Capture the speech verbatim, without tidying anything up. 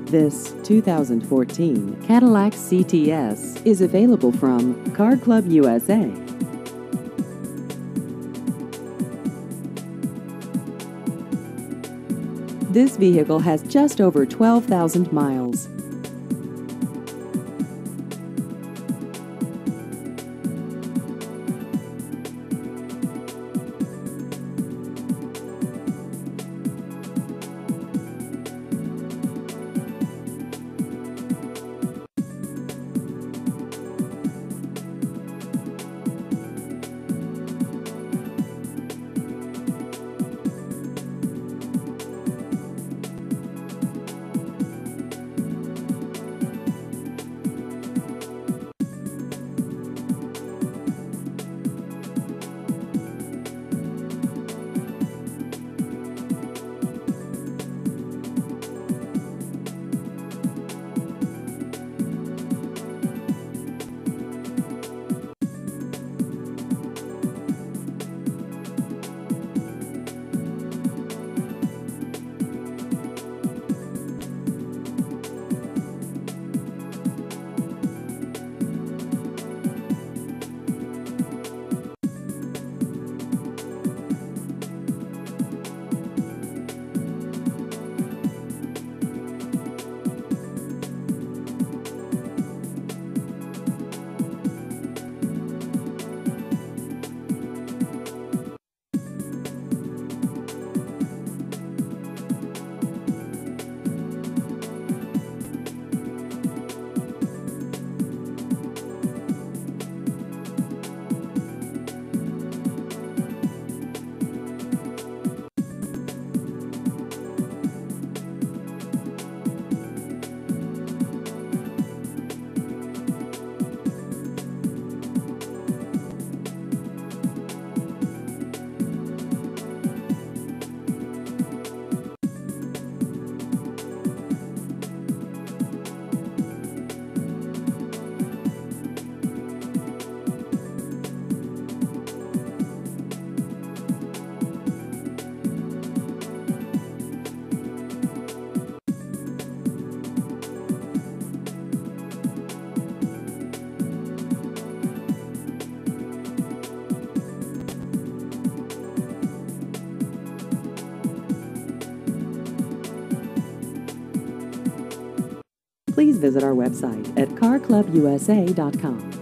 This two thousand fourteen Cadillac C T S is available from Car Club U S A. This vehicle has just over twelve thousand miles. Please visit our website at car club U S A dot com.